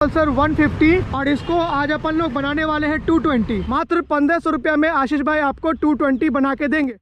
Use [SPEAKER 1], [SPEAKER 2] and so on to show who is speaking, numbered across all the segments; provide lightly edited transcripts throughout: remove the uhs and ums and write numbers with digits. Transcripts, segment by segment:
[SPEAKER 1] Pulsar 150 और इसको आज अपन लोग बनाने वाले हैं 220। मात्र 1500 रुपया में आशीष भाई आपको 220 बना के देंगे।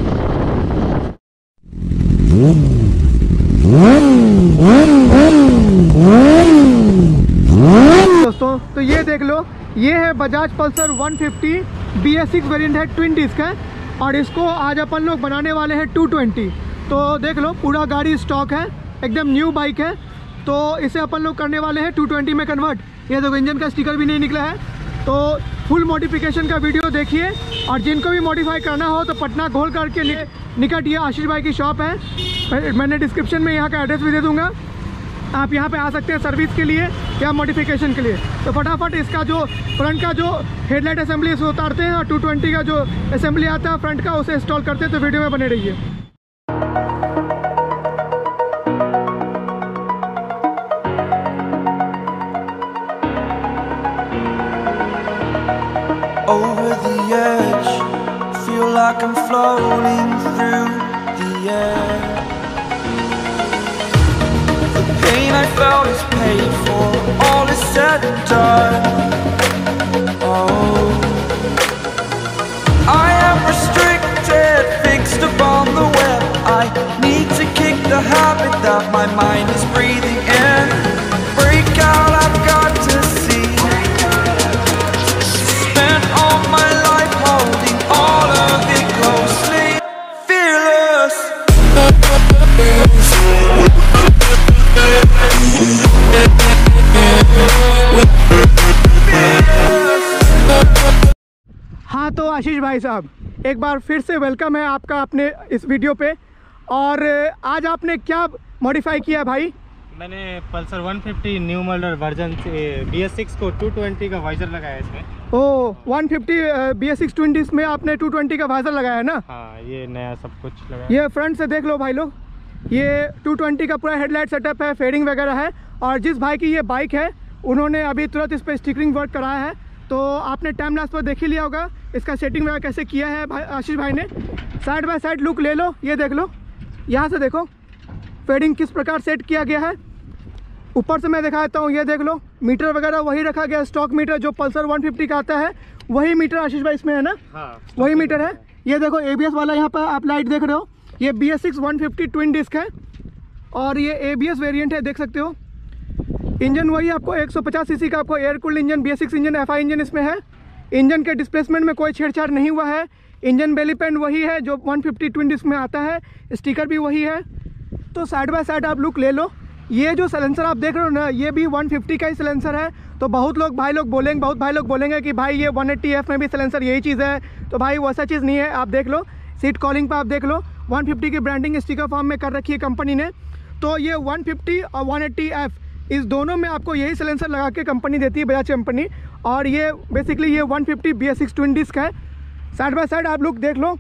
[SPEAKER 1] दोस्तों तो ये देख लो, ये है बजाज पल्सर 150 BS6 वेरिएंट है, ट्विन डिस्क है और इसको आज अपन लोग बनाने वाले हैं 220। तो देख लो पूरा गाड़ी स्टॉक है, एकदम न्यू बाइक है। तो इसे अपन लोग करने वाले हैं 220 में कन्वर्ट। ये देखो इंजन का स्टिकर भी नहीं निकला है। तो फुल मॉडिफिकेशन का वीडियो देखिए और जिनको भी मॉडिफाई करना हो तो पटना घोल करके निकट ये आशीष भाई की शॉप है। मैंने डिस्क्रिप्शन में यहाँ का एड्रेस भी दे दूँगा, आप यहाँ पे आ सकते हैं सर्विस के लिए या मॉडिफिकेशन के लिए। तो फटाफट इसका जो फ्रंट का जो हेडलाइट असेंबली इसे उतारते हैं और 220 का जो असेंबली आता है फ्रंट का उसे इंस्टॉल करते हैं। तो वीडियो में बने रहिए।
[SPEAKER 2] Over the edge, feel like I'm floating through the air. The pain I felt is paid for, all is said and done. Oh, I am restricted, fixed upon the web. I need to kick the habit that my mind is breathing in. Break out, I've got to see. My life holding all of it closely, fearless.
[SPEAKER 1] हाँ तो आशीष भाई साहब एक बार फिर से welcome है आपका अपने इस वीडियो पे। और आज आपने क्या मॉडिफाई किया भाई?
[SPEAKER 3] मैंने पल्सर 150 न्यू मॉडल वर्जन से BS6 को 220 का वाइजर लगाया इसमें।
[SPEAKER 1] ओ 150 BS6 20 में आपने 220 का वाइजर लगाया है ना?
[SPEAKER 3] हाँ, ये नया सब कुछ लगाया।
[SPEAKER 1] ये फ्रंट से देख लो भाई लोग, ये 220 का पूरा हेडलाइट सेटअप है, फेडिंग वगैरह है। और जिस भाई की ये बाइक है उन्होंने अभी तुरंत इस पर स्टिकरिंग वर्क कराया है। तो आपने टाइम लैप्स पर देख ही लिया होगा इसका सेटिंग वगैरह कैसे किया है भाई आशीष भाई ने। साइड बाय साइड लुक ले लो, ये देख लो, यहाँ से देखो फेडिंग किस प्रकार सेट किया गया है। ऊपर से मैं दिखा देता हूँ, ये देख लो मीटर वगैरह वही रखा गया, स्टॉक मीटर जो पल्सर 150 का आता है वही मीटर आशीष भाई इसमें है ना? हाँ, वही मीटर है। ये देखो ABS वाला यहाँ पर आप लाइट देख रहे हो, ये BS6 150 ट्विन डिस्क है और ये ABS वेरिएंट है, देख सकते हो। इंजन वही आपको 150 सीसी का आपको air cooled engine BS6 engine FI engine इसमें है। इंजन के डिस्प्लेसमेंट में कोई छेड़छाड़ नहीं हुआ है। इंजन बेली पेंट वही है जो 150 ट्विन डिस्क में आता है, स्टिकर भी वही है। तो साइड बाय साइड आप लुक ले लो। ये जो सलेंसर आप देख रहे हो ना, ये भी 150 का ही सलेंसर है। तो बहुत भाई लोग बोलेंगे कि भाई ये 180F में भी सलेंसर यही चीज़ है। तो भाई वैसा चीज़ नहीं है, आप देख लो सीट कॉलिंग पर आप देख लो 150 की ब्रांडिंग स्टिकर फॉर्म में कर रखी है कंपनी ने। तो ये 150 और 180F इस दोनों में आपको यही सलेंसर लगा के कंपनी देती है, बजाज कंपनी। और ये बेसिकली ये 150 BS6 ट्विन डिस्क है। साइड बाय साइड आप लोग देख लो,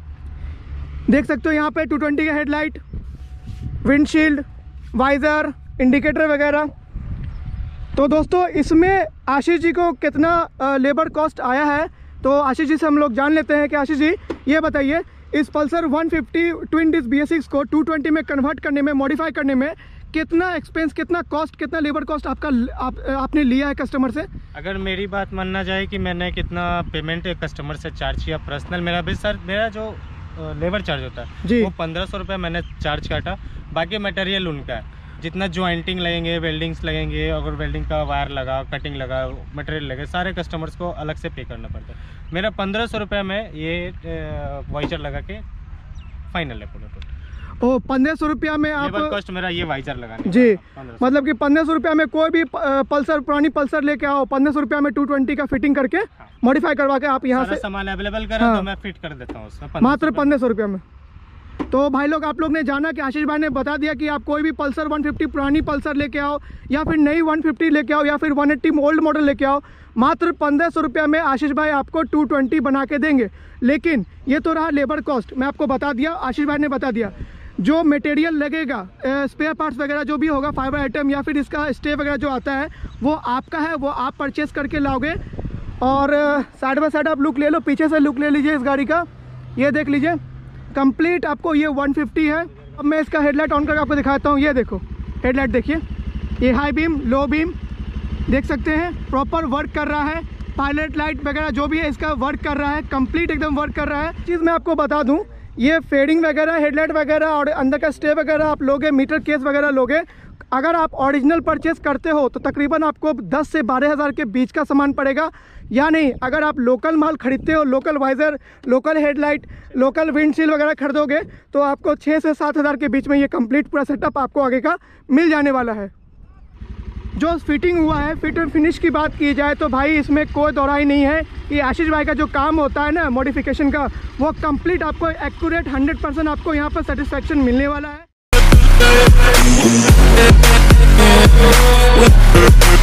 [SPEAKER 1] देख सकते हो यहाँ पे 220 का हेडलाइट, विंडशील्ड, वाइज़र, इंडिकेटर वगैरह। तो दोस्तों इसमें आशीष जी को कितना लेबर कॉस्ट आया है तो आशीष जी से हम लोग जान लेते हैं कि आशीष जी ये बताइए इस पल्सर 150 ट्विन डिस्क BS6 को 220 में कन्वर्ट करने में, मॉडिफाई करने में कितना एक्सपेंस, कितना कॉस्ट, कितना लेबर कॉस्ट आपने लिया है कस्टमर से?
[SPEAKER 3] अगर मेरी बात मानना जाए कि मैंने कितना पेमेंट कस्टमर से चार्ज किया पर्सनल, मेरा जो लेबर चार्ज होता है जी, वो 1500 रुपये मैंने चार्ज काटा। बाकी मटेरियल उनका है, जितना ज्वाइंटिंग लगेंगे, वेल्डिंग्स लगेंगे, अगर वेल्डिंग का वायर लगा, कटिंग लगा, मटेरियल लगे, सारे कस्टमर्स को अलग से पे करना पड़ता है। मेरा 1500 रुपये में ये वाइजर लगा के फाइनल है पूरा।
[SPEAKER 1] ओ 1500 रुपया में आप
[SPEAKER 3] कॉस्ट मेरा ये वाइजर लगाने
[SPEAKER 1] जी, मतलब कि 1500 रुपया में कोई भी पल्सर, पुरानी पल्सर लेके आओ, 1500 रुपया में 220 का फिटिंग करके मॉडिफाई करवा के आप यहाँ से
[SPEAKER 3] सामान अवेलेबल करें तो मैं फिट कर देता हूँ उसमें
[SPEAKER 1] मात्र 1500 रुपया में। तो भाई लोग आप लोग ने जाना कि आशीष भाई ने बता दिया कि आप कोई भी पल्सर 150 पुरानी पल्सर लेके आओ या फिर नई 150 लेके आओ या फिर 180 ओल्ड मॉडल लेके आओ, मात्र 1500 रुपया में आशीष भाई आपको 220 बना के देंगे। लेकिन ये तो रहा लेबर कॉस्ट, मैं आपको बता दिया, आशीष भाई ने बता दिया। जो मटेरियल लगेगा, स्पेयर पार्ट्स वगैरह जो भी होगा, फाइबर आइटम या फिर इसका स्टे वगैरह जो आता है वो आपका है, वो आप परचेस करके लाओगे। और साइड बाय साइड आप लुक ले लो, पीछे से लुक ले लीजिए इस गाड़ी का, ये देख लीजिए कंप्लीट आपको ये 150 है। अब मैं इसका हेडलाइट ऑन करके आपको दिखाता हूँ। ये देखो हेडलाइट देखिए, ये हाई बीम, लो बीम, देख सकते हैं प्रॉपर वर्क कर रहा है, पायलट लाइट वगैरह जो भी है इसका वर्क कर रहा है, कंप्लीट एकदम वर्क कर रहा है। चीज़ मैं आपको बता दूं, ये फेडिंग वगैरह, हेडलाइट वगैरह और अंदर का स्टे वगैरह आप लोगे, मीटर केस वगैरह लोगे, अगर आप ओरिजिनल परचेस करते हो तो तकरीबन आपको 10 से 12 हज़ार के बीच का सामान पड़ेगा। या नहीं, अगर आप लोकल माल खरीदते हो, local visor, local headlight, local windshield वगैरह खरीदोगे तो आपको 6 से 7 हज़ार के बीच में ये कंप्लीट पूरा सेटअप आपको आगे का मिल जाने वाला है। जो फिटिंग हुआ है, फिट एंड फिनिश की बात की जाए तो भाई इसमें कोई दोहराई नहीं है कि आशीष भाई का जो काम होता है ना मॉडिफिकेशन का, वो कंप्लीट आपको एक्यूरेट 100% आपको यहाँ पर सेटिस्फेक्शन मिलने वाला है।